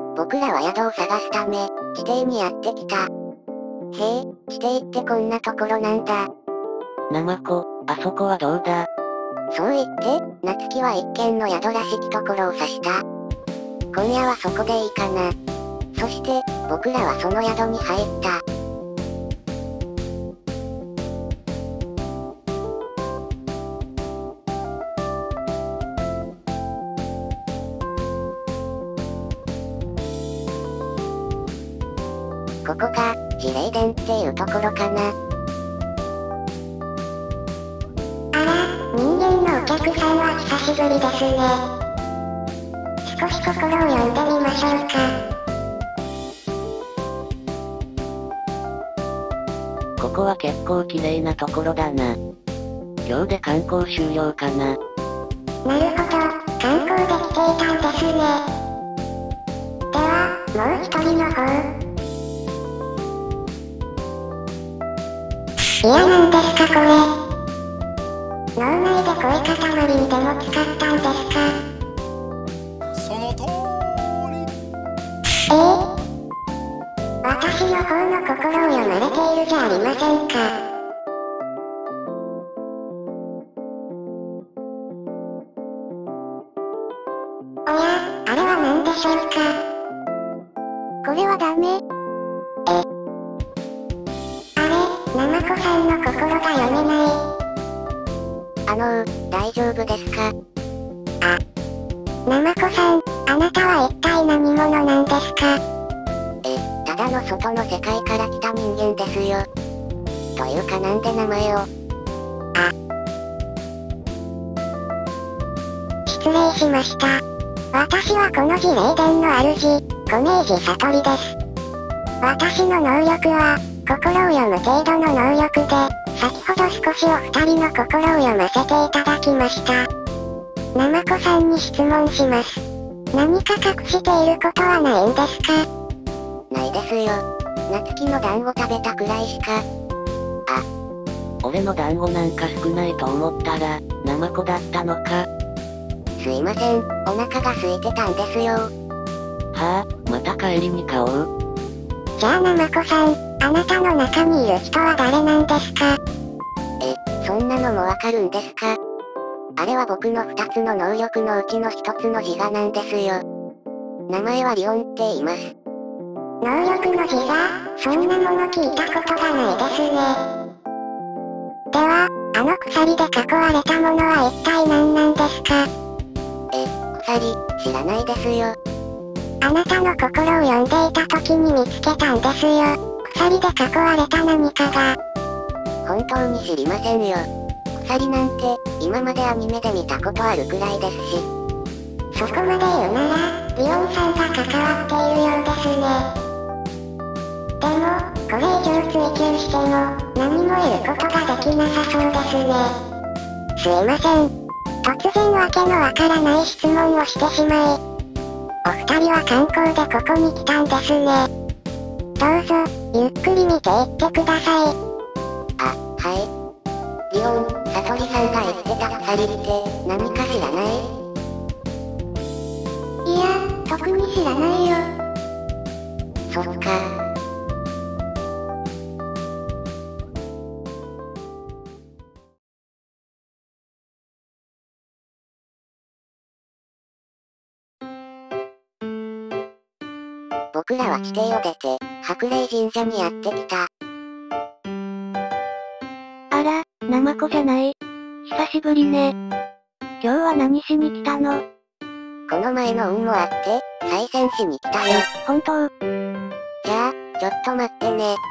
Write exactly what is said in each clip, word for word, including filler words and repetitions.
僕らは宿を探すため、地底にやってきた。へえ、地底ってこんなところなんだ。 ナマコ、あそこはどうだ？ そう言って、夏希は一軒の宿らしきところを指した。今夜はそこでいいかな。そして、僕らはその宿に入った。ここが、自霊殿っていうところかな。 あら、人間のお客さんは久しぶりですね。少し心を読んでみましょうか。 ここは結構綺麗なところだな。今日で観光終了かな。 なるほど、観光で来ていたんですね。では、もう一人の方。いやなんですかこれ。脳内で声塊にでも使ったんですか？ その通り。 えー、私の方の心を読まれているじゃありませんか。おや、あれは何でしょうか。 これはダメ。 ナマコさんの心が読めない。 あのー、大丈夫ですか？ あ、ナマコさん、あなたは一体何者なんですか？ え、ただの外の世界から来た人間ですよ。というかなんで名前を。 あ、失礼しました。私はこの自霊殿の主、小明寺悟りです。私の能力は、心を読む程度の能力で、先ほど少しお二人の心を読ませていただきました。ナマコさんに質問します。何か隠していることはないんですか？ ないですよ。夏希の団子食べたくらいしか。あ、 俺の団子なんか少ないと思ったら、ナマコだったのか。 すいません、お腹が空いてたんですよ。 はあ、また帰りに買おう。 じゃあナマコさん、あなたの中にいる人は誰なんですか？ え、そんなのもわかるんですか？あれは僕の二つの能力のうちの一つの自我なんですよ。名前はリオンって言います。 能力の自我、そんなもの聞いたことがないですね。では、あの鎖で囲われたものは一体何なんですか？ え、鎖、知らないですよ。 あなたの心を読んでいた時に見つけたんですよ。鎖で囲われた何かが。 本当に知りませんよ。鎖なんて、今までアニメで見たことあるくらいですし。 そこまで言うなら、リオンさんが関わっているようですね。でも、これ以上追求しても、何も得ることができなさそうですね。すいません。突然わけのわからない質問をしてしまい。お二人は観光でここに来たんですね。どうぞ、ゆっくり見ていってください。 あ、はい。リオン、サトリさんが言ってた鎖って何か知らない？ いや、特に知らないよ。 そっか。僕らは地底を出て、白霊神社にやってきた。 あら、ナマコじゃない。久しぶりね。今日は何しに来たの？ この前の運もあって、再戦しに来たよ。 本当？ じゃあ、ちょっと待ってね。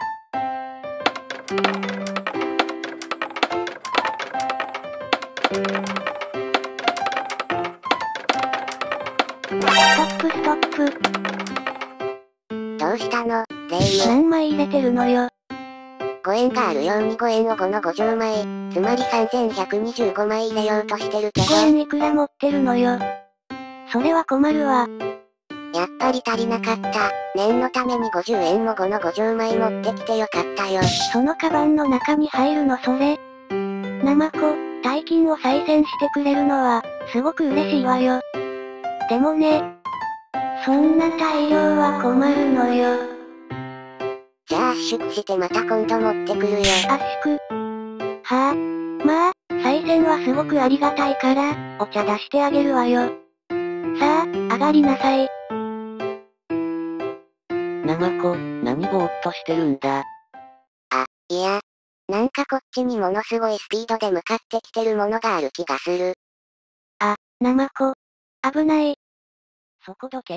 ストップストップ。 どうしたの、霊夢。 何枚入れてるのよ。 ごえんがあるようにごえんをごのごじゅうまい、つまりさんぜんひゃくにじゅうごまい入れようとしてるけど。 ごえんいくら持ってるのよ。それは困るわ。 やっぱり足りなかった。念のためにごじゅうえんもごのごじゅうまい持ってきてよかったよ。 そのカバンの中に入るのそれ。ナマコ、大金を再選してくれるのは、すごく嬉しいわよ。でもね、 そんな大量は困るのよ。 じゃあ圧縮してまた今度持ってくるよ。 圧縮。はぁ、あ、まあ、再銭はすごくありがたいから、お茶出してあげるわよ。さあ、上がりなさい。 ナマコ、何ぼーっとしてるんだ。 あ、いや。なんかこっちにものすごいスピードで向かってきてるものがある気がする。 あ、ナマコ。危ない。 そこどけ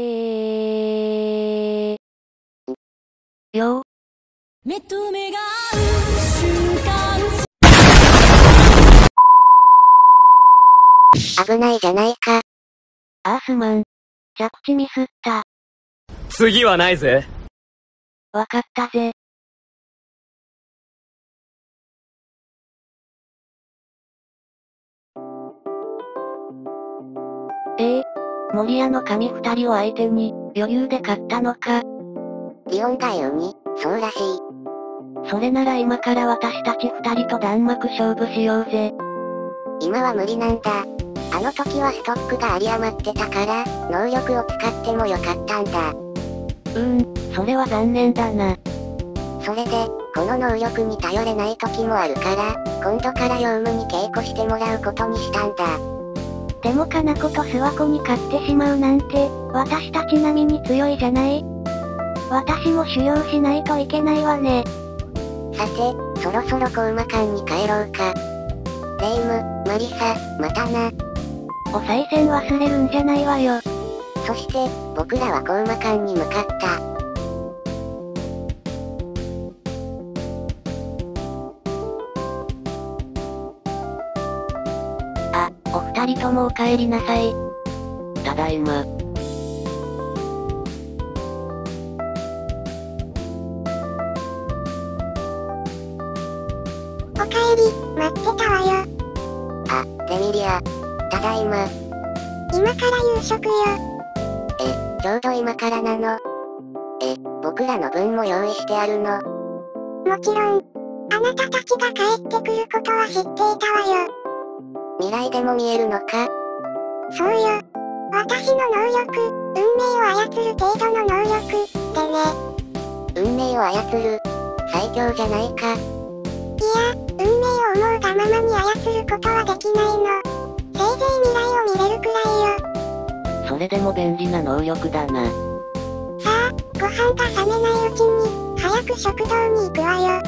ー。よー。 目と目が合う瞬間。 危ないじゃないか。 アースマン。 着地ミスった。 次はないぜ。 わかったぜ。ええー、森屋の神二人を相手に、余裕で勝ったのか。 リオンが言うに、そうらしい。 それなら今から私たち二人と弾幕勝負しようぜ。 今は無理なんだ。あの時はストックが有り余ってたから、能力を使ってもよかったんだ。 うーん、それは残念だな。 それで、この能力に頼れない時もあるから、今度からヨウムに稽古してもらうことにしたんだ。 でもカナコとスワコに勝ってしまうなんて、私たち並みに強いじゃない？私も修行しないといけないわね。 さて、そろそろコウマ館に帰ろうか。レイム、マリサ、またな。 お賽銭忘れるんじゃないわよ。 そして、僕らはコウマ館に向かった。 あ、お二人ともお帰りなさい。 ただいま。 おかえり、待ってたわよ。 あ、レミリア。ただいま。 今から夕食よ。 え、ちょうど今からなの。え、僕らの分も用意してあるの。 もちろん、あなたたちが帰ってくることは知っていたわよ。 未来でも見えるのか？ そうよ。私の能力、運命を操る程度の能力、でね。 運命を操る、最強じゃないか。 いや、運命を思うがままに操ることはできないの。せいぜい未来を見れるくらいよ。 それでも便利な能力だな。 さあ、ご飯が冷めないうちに、早く食堂に行くわよ。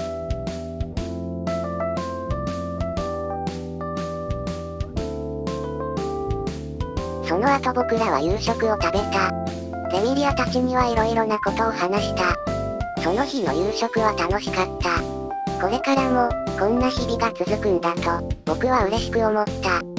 その後僕らは夕食を食べた。レミリアたちにはいろいろなことを話した。その日の夕食は楽しかった。これからも、こんな日々が続くんだと、僕は嬉しく思った。